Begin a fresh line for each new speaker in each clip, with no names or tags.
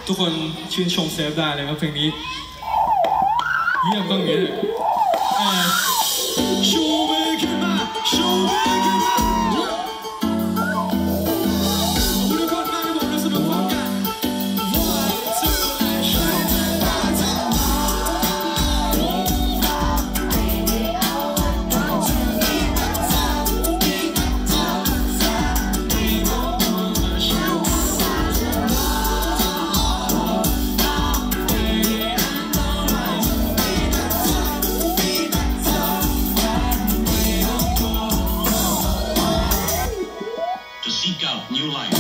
ทุกคนชื่นชมเซฟได้เลยครับเพลงนี้เยี่ยมต้องอย่างนี้เลยชูมือขึ้นมาชูมือขึ้นมาทุกคนมาให้ผมรู้สึกพร้อมกัน
Seek out new life.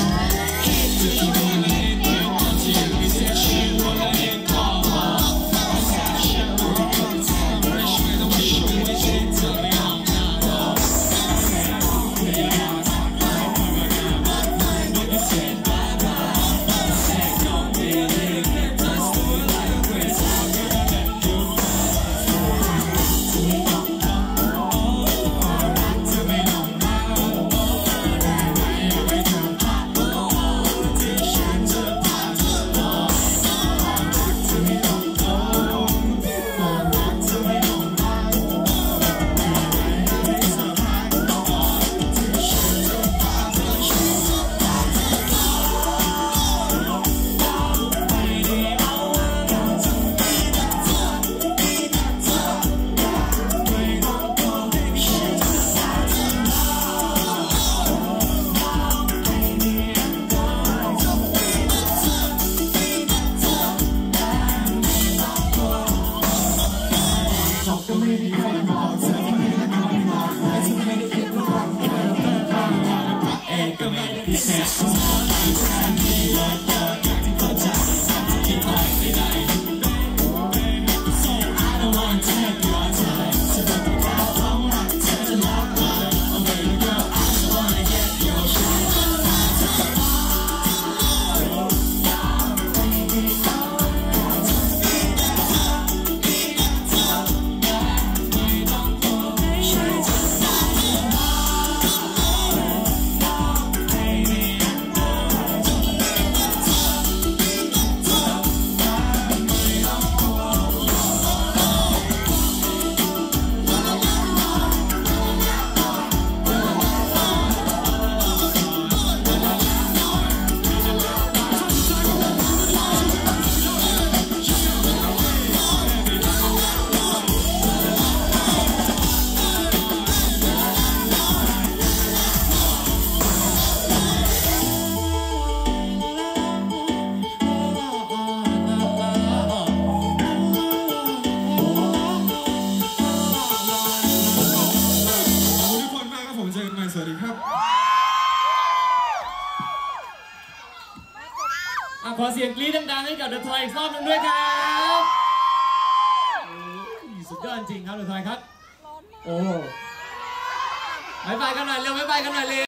สวัสดีครับ
ขอเสียงกรี๊ดดังๆให้กับ The Toy อีกรอบหนึ่งด้วยครับสุดยอดจริงครับ The Toy ครับโอ้บ๊ายบายกันหน่อยเร็วบ๊ายบายกันหน่อยเร็ว